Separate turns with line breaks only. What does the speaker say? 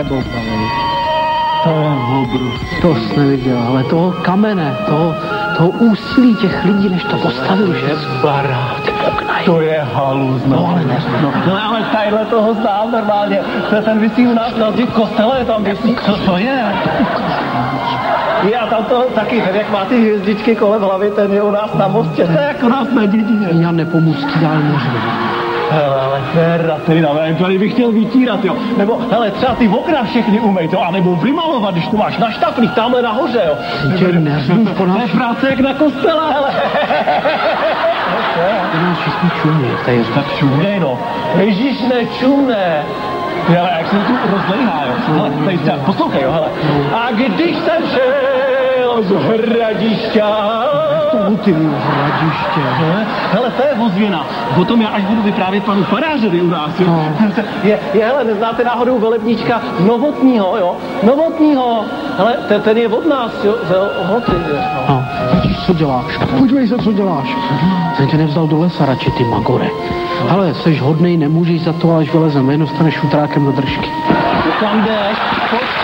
nebo balej?
To je obrovský.
To jsi neviděl, ale toho kamene, toho úsilí těch lidí, než to postavili.
To je barák. To je halus.
No ale ne.
No ale tadyhle toho znám normálně. To je ten visí u nás na těch kostele, tam visí. Co to je? Já tam to taky, ten jak má ty hvězdičky kolem hlavy, ten je u nás na mostě. To je jako nás na dědině.
Já Nepomucký dál neřve.
Hele, ale ferratrina, tady bych chtěl vytírat, jo. Nebo, hele, třeba ty okna všechny umej, to, anebo vymalovat, když to máš na štaflích, tamhle nahoře, jo.
Tě neřvu po nás.
To je práce jak na kostele, hele.
To nás všichni čumí, tady
tak čumnej, no. Ježíš, nečumne. Ale jak se tu rozlejhá, jo. Hele, tady třeba, poslouchej, jo, hele. A když jsem šel z Hradišťa.
To ty Hradiště.
Hele, to je ozvěna. O tom já až budu vyprávět panu farářovi u nás, jo. No. Hele, neznáte náhodou velebníčka Novotního, jo? Novotního. Hele, ten je od nás, jo, ze Ohoty, jo.
No, vidíš, co děláš? Podívej se, co děláš. Jsem tě nevzal do lesa radši, ty magore. Hele, seš hodnej, nemůžeš za to, až vylezem, jen dostaneš šutrákem do držky.
Kam jdeš?